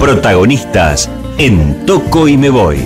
Protagonistas en Toco y Me Voy.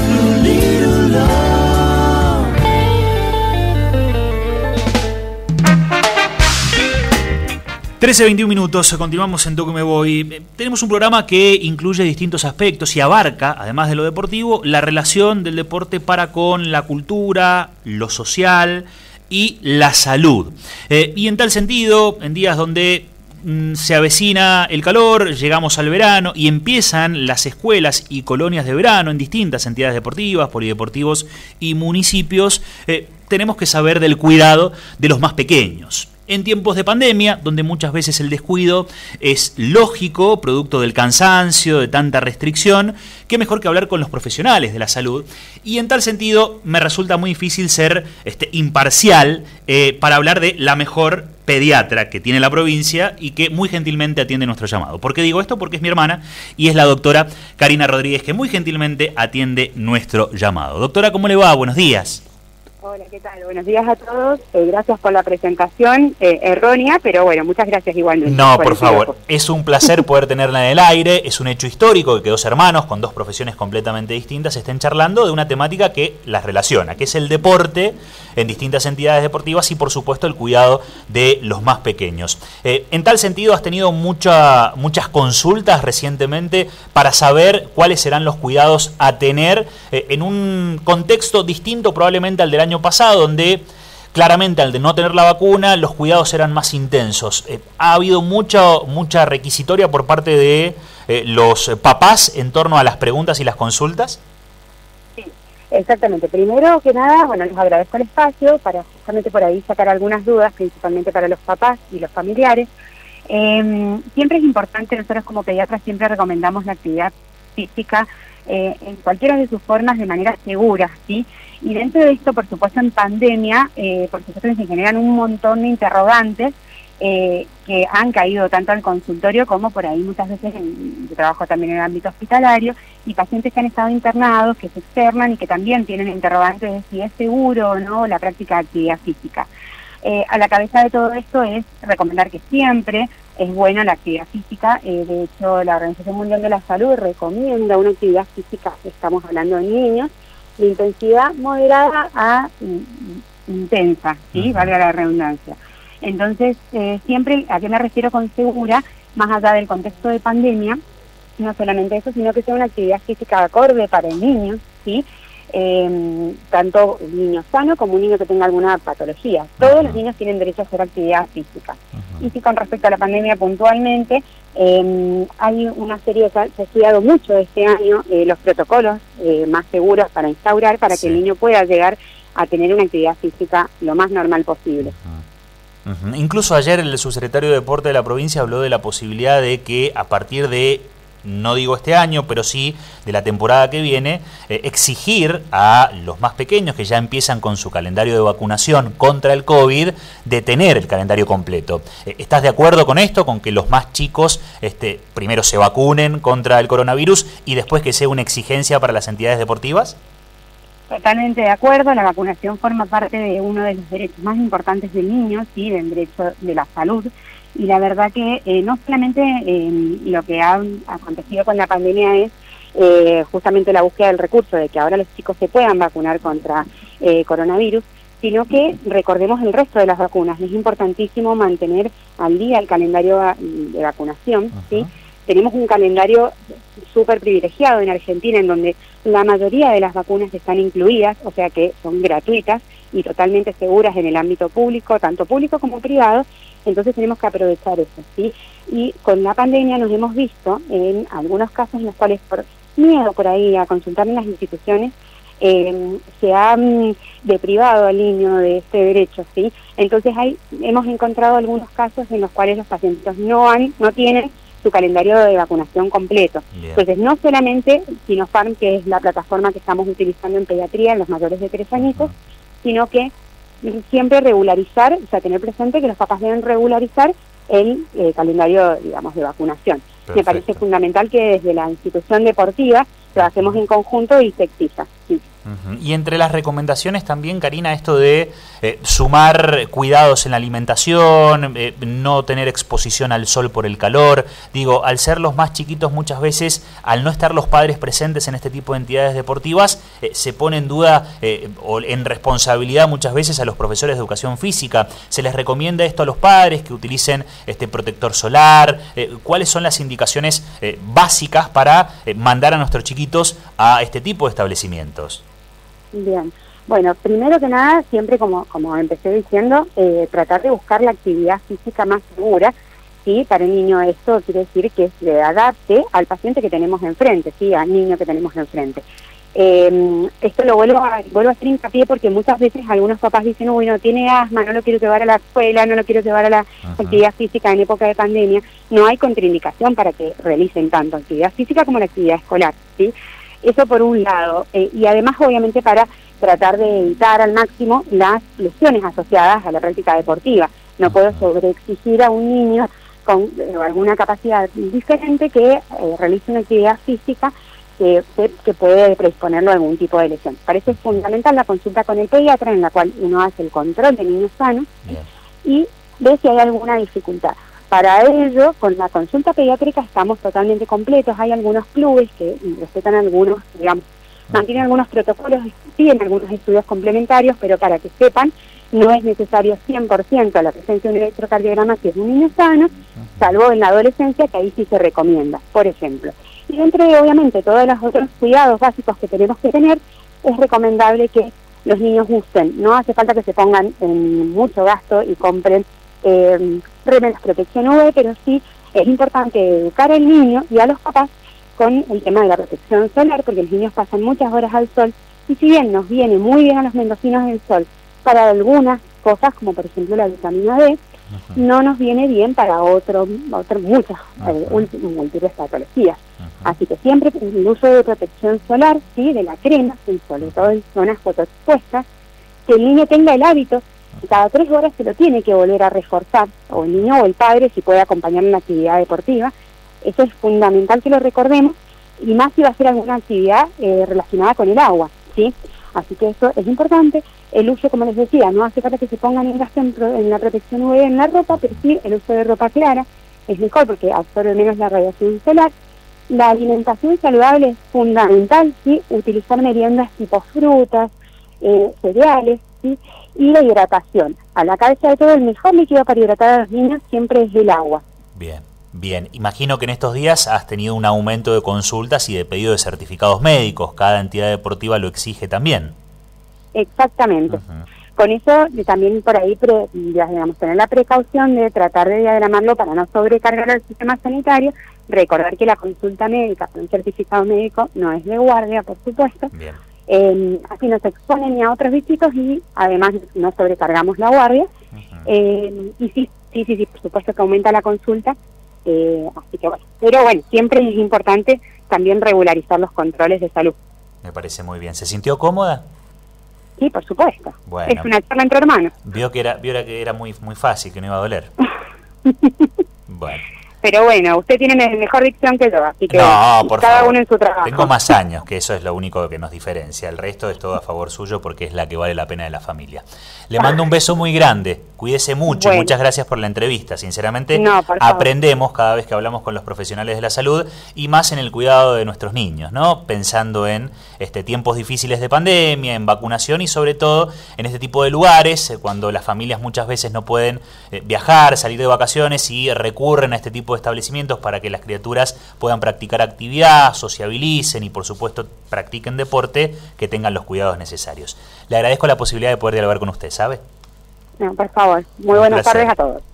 13:21 minutos, continuamos en Toco y Me Voy. Tenemos un programa que incluye distintos aspectos y abarca, además de lo deportivo, la relación del deporte para con la cultura, lo social y la salud. Y en tal sentido, en días donde se avecina el calor, llegamos al verano y empiezan las escuelas y colonias de verano en distintas entidades deportivas, polideportivos y municipios, tenemos que saber del cuidado de los más pequeños. En tiempos de pandemia, donde muchas veces el descuido es lógico, producto del cansancio, de tanta restricción, qué mejor que hablar con los profesionales de la salud. Y en tal sentido, me resulta muy difícil ser imparcial para hablar de la mejor pediatra que tiene la provincia y que muy gentilmente atiende nuestro llamado. ¿Por qué digo esto? Porque es mi hermana y es la doctora Karina Rodríguez, que muy gentilmente atiende nuestro llamado. Doctora, ¿cómo le va? Buenos días. Hola, ¿qué tal? Buenos días a todos. Gracias por la presentación errónea, pero bueno, muchas gracias igualmente. No, por favor, es un placer poder tenerla en el aire. Es un hecho histórico que dos hermanos con dos profesiones completamente distintas estén charlando de una temática que las relaciona, que es el deporte en distintas entidades deportivas y por supuesto el cuidado de los más pequeños. En tal sentido, has tenido muchas consultas recientemente para saber cuáles serán los cuidados a tener en un contexto distinto probablemente al del año pasado, donde claramente al de no tener la vacuna los cuidados eran más intensos. Ha habido mucha requisitoria por parte de los papás en torno a las preguntas y las consultas. Sí, exactamente. Primero que nada, bueno, les agradezco el espacio para justamente por ahí sacar algunas dudas, principalmente para los papás y los familiares. Siempre es importante, nosotros como pediatras siempre recomendamos la actividad física en cualquiera de sus formas de manera segura, ¿sí? Y dentro de esto, por supuesto, en pandemia, por supuesto se generan un montón de interrogantes que han caído tanto al consultorio como por ahí muchas veces yo trabajo también en el ámbito hospitalario, y pacientes que han estado internados, que se externan y que también tienen interrogantes de si es seguro o no la práctica de actividad física. A la cabeza de todo esto es recomendar que siempre es buena la actividad física. De hecho, la Organización Mundial de la Salud recomienda una actividad física, estamos hablando de niños, de intensidad moderada a intensa, ¿sí? Valga la redundancia. Entonces, siempre, ¿a qué me refiero con segura? Más allá del contexto de pandemia, no solamente eso, sino que sea una actividad física acorde para el niño, ¿sí? Tanto un niño sano como un niño que tenga alguna patología. Todos los niños tienen derecho a hacer actividad física. Y si con respecto a la pandemia puntualmente, hay una serie, se ha estudiado mucho este año los protocolos más seguros para instaurar, para que el niño pueda llegar a tener una actividad física lo más normal posible. Incluso ayer el subsecretario de Deporte de la provincia habló de la posibilidad de que a partir de, no digo este año, pero sí de la temporada que viene, exigir a los más pequeños que ya empiezan con su calendario de vacunación contra el COVID, de tener el calendario completo. ¿Estás de acuerdo con esto? Con que los más chicos primero se vacunen contra el coronavirus y después que sea una exigencia para las entidades deportivas. Totalmente de acuerdo, la vacunación forma parte de uno de los derechos más importantes del niño, ¿sí? Del derecho de la salud. Y la verdad que no solamente lo que ha acontecido con la pandemia es justamente la búsqueda del recurso de que ahora los chicos se puedan vacunar contra coronavirus, sino que recordemos el resto de las vacunas. Es importantísimo mantener al día el calendario de vacunación, ¿sí? Tenemos un calendario súper privilegiado en Argentina, en donde la mayoría de las vacunas están incluidas, o sea que son gratuitas y totalmente seguras en el ámbito público, tanto público como privado. Entonces tenemos que aprovechar eso, ¿sí? Y con la pandemia nos hemos visto en algunos casos en los cuales por miedo por ahí a consultar en las instituciones se ha deprivado al niño de este derecho, ¿sí? Entonces hemos encontrado algunos casos en los cuales los pacientes no tienen su calendario de vacunación completo. Bien. Entonces, no solamente Sinopharm, que es la plataforma que estamos utilizando en pediatría en los mayores de 3 añitos, sino que siempre regularizar, o sea, tener presente que los papás deben regularizar el calendario, digamos, de vacunación. Perfecto. Me parece fundamental que desde la institución deportiva trabajemos en conjunto y se exija. Sí. Y entre las recomendaciones también, Karina, esto de sumar cuidados en la alimentación, no tener exposición al sol por el calor. Digo, al ser los más chiquitos muchas veces, al no estar los padres presentes en este tipo de entidades deportivas, se pone en duda o en responsabilidad muchas veces a los profesores de educación física. ¿Se les recomienda esto a los padres, que utilicen este protector solar? ¿Cuáles son las indicaciones básicas para mandar a nuestros chiquitos a este tipo de establecimientos? Bien, bueno, primero que nada, siempre como empecé diciendo, tratar de buscar la actividad física más segura, ¿sí? Para el niño esto quiere decir que se adapte al paciente que tenemos enfrente, ¿sí? Al niño que tenemos enfrente. Esto lo vuelvo a hacer hincapié porque muchas veces algunos papás dicen, uy, no, tiene asma, no lo quiero llevar a la escuela, no lo quiero llevar a la actividad física en época de pandemia. No hay contraindicación para que realicen tanto actividad física como la actividad escolar, ¿sí? Eso por un lado, y además obviamente para tratar de evitar al máximo las lesiones asociadas a la práctica deportiva. No puedo sobreexigir a un niño con alguna capacidad diferente que realice una actividad física que puede predisponerlo a algún tipo de lesión. Parece fundamental la consulta con el pediatra, en la cual uno hace el control de niños sanos y ve si hay alguna dificultad. Para ello, con la consulta pediátrica estamos totalmente completos. Hay algunos clubes que respetan algunos, digamos, mantienen algunos protocolos, piden algunos estudios complementarios, pero para que sepan, no es necesario 100% la presencia de un electrocardiograma si es un niño sano, salvo en la adolescencia, que ahí sí se recomienda, por ejemplo. Y dentro de, obviamente, todos los otros cuidados básicos que tenemos que tener, es recomendable que los niños gusten. No hace falta que se pongan en mucho gasto y compren remeras protección UV, pero sí es importante educar al niño y a los papás con el tema de la protección solar, porque los niños pasan muchas horas al sol, y si bien nos viene muy bien a los mendocinos el sol para algunas cosas, como por ejemplo la vitamina D, no nos viene bien para muchas múltiples patologías. Así que siempre el uso de protección solar, sí, de la crema, y sobre todo en zonas fotoexpuestas, que el niño tenga el hábito, y cada 3 horas se lo tiene que volver a reforzar, o el niño o el padre, si puede acompañar en la actividad deportiva. Eso es fundamental que lo recordemos, y más si va a ser alguna actividad relacionada con el agua, ¿sí? Así que eso es importante. El uso, como les decía, no hace falta que se pongan en gasto en la protección UV en la ropa, pero sí el uso de ropa clara es mejor porque absorbe menos la radiación solar. La alimentación saludable es fundamental, ¿sí? Utilizar meriendas tipo frutas, cereales, ¿sí? Y la hidratación. A la cabeza de todo, el mejor líquido para hidratar a los niños siempre es el agua. Bien, bien. Imagino que en estos días has tenido un aumento de consultas y de pedido de certificados médicos. Cada entidad deportiva lo exige también. Exactamente. Con eso también por ahí, digamos, tener la precaución de tratar de diagramarlo para no sobrecargar el sistema sanitario. Recordar que la consulta médica con un certificado médico no es de guardia, por supuesto. Bien. Así no se exponen ni a otros bichitos y además no sobrecargamos la guardia. Y sí, por supuesto que aumenta la consulta. Así que bueno, pero bueno, siempre es importante también regularizar los controles de salud. Me parece muy bien. ¿Se sintió cómoda? Sí, por supuesto. Bueno, es una charla entre hermanos. Vio que era muy fácil, que no iba a doler. Bueno. Pero bueno, usted tiene mejor dicción que yo, así que no, por cada favor. uno en su trabajo. Tengo más años, que eso es lo único que nos diferencia. El resto es todo a favor suyo porque es la que vale la pena de la familia. Le mando un beso muy grande. Cuídese mucho. Bueno. Muchas gracias por la entrevista. Sinceramente, no, aprendemos cada vez que hablamos con los profesionales de la salud y más en el cuidado de nuestros niños, ¿no? Pensando en tiempos difíciles de pandemia, en vacunación y sobre todo en este tipo de lugares, cuando las familias muchas veces no pueden viajar, salir de vacaciones y recurren a este tipo de establecimientos para que las criaturas puedan practicar actividad, sociabilicen y por supuesto practiquen deporte, que tengan los cuidados necesarios. Le agradezco la posibilidad de poder dialogar con usted, ¿sabe? No, por favor. Muy buenas tardes a todos.